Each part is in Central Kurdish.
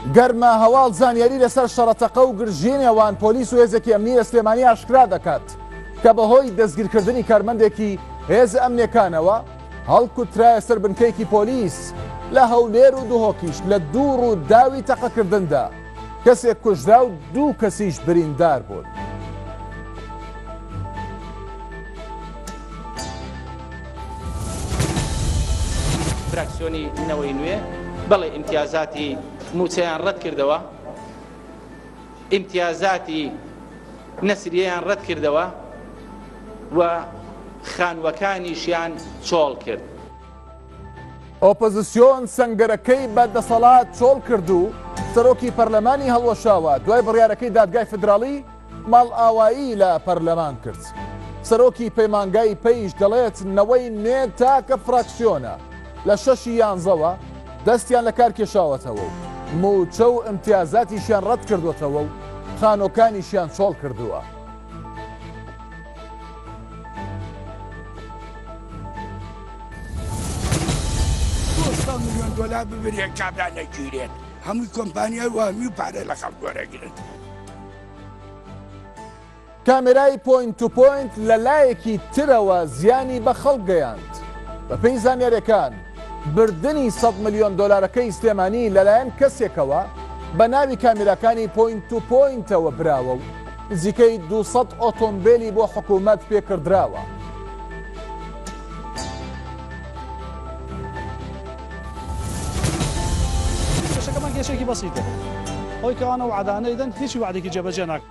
گەرمە هەواڵ زانیاری لەسەر شەڕەتەقە و گرژێنێوان پۆلیس و هێزێکی ئەمنی لە سلێمانی ئاشکرا دەکات کە بەهۆی دەستگیرکردنی کارمەندێکی هێز ئەمنیەکانەوە هەڵکوترایە سەر بنکەیەکی پۆلیس لە هەولێر و دوهۆکیش لە دوور و داوی تەقەکردندا کەسێک کوژرا و 2 کەسیش بریندار بوون. فراکسیۆنی نەوەی نوێ بەڵێ ئیمتیازاتی موچەیان ڕەت کردەوە، ئیمتیازاتی نەسریەیان ڕەت کردەوە و خانوەکانیشیان چۆڵ کرد. ئۆپۆزیسیۆن سەنگەرەکەی بەدەسەڵات چۆڵ کرد و سەرۆکی پەرلەمانی هەڵوەشاوە دوای بڕیارەکەی دادگای فدراڵی ماڵ ئاوایی لە پەرلەمان کرد. سەرۆکی پەیمانگای پێیش دەڵێت نەوەی نوێ تاکە فراکسیۆنە لە 6/11 دەستیان لە کار کێشاوەتەوە و موچە و ئیمتیازاتیشیان ڕەت کردوێتەوە و خانۆکانیشیان چۆڵ کردووە. $200 ملیۆن ببرێت کابرا نەگیرێت، هەمووی کۆمپانیای وامی و پارە لە خەڵک وەرەگرن. کامێرای پۆینت تو پۆینت لەلایەکی ترەوە زیانی بە خەڵک گەیاند. بە پێی زانیاریەکان بردننی $100 ملیۆن سلێمانی لەلایەن کەسێکەوە بە ناوی کامێراکانی پۆینت تو پۆینتەوە براوە و نزیکەی 200 ئۆتۆمبیلی بۆ حکوومەت پێکردراوە. کێشەکەمان کێشێکی بەسیتە، ئەوەی کەوانە وعدانە دەن هیچی وعدێکی جێبەجێ ناکەن.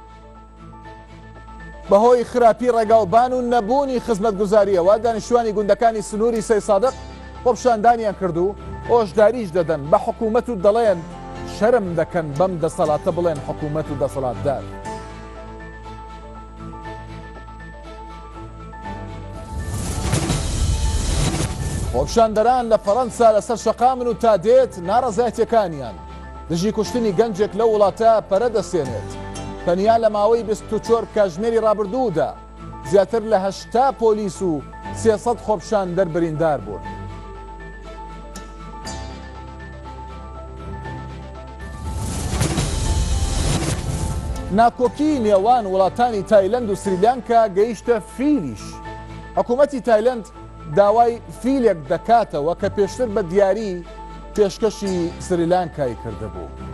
بەهۆی خراپی ڕێگاوبان و نەبوونی خزمەتگوزاریەوە دانیشتوانی گوندەکانی سنووری سەی سادق خۆپشاندانیان کرد و ئۆژداریش دەدەن بە حکوومەت و دەڵێن شەرم دەکەن بەم دەسەڵاتە بڵێن حکوومەت و دەسەڵاتدار. خۆپشاندەران لە فەڕەنسا لەسەر شەقامن و تا دێت ناڕەزایەتیەکانیان دژی کوشتنی گەنجێک لە وڵاتە پەرە دەسێنێت. تەنیا لە ماوەی 24 کاتژمێری ڕابردوودا زیاتر لە 80 پۆلیس و 300 خۆپشاندەر بریندار بوون. ناکۆکی نێوان وڵاتانی تایلەند و سریلانکا گەیشتە فیلیش. حکوومەتی تایلەند داوای فیلێک دەکاتەوە کە پێشتر بە دیاری پێشکەشی سریلانکای کردهبوو.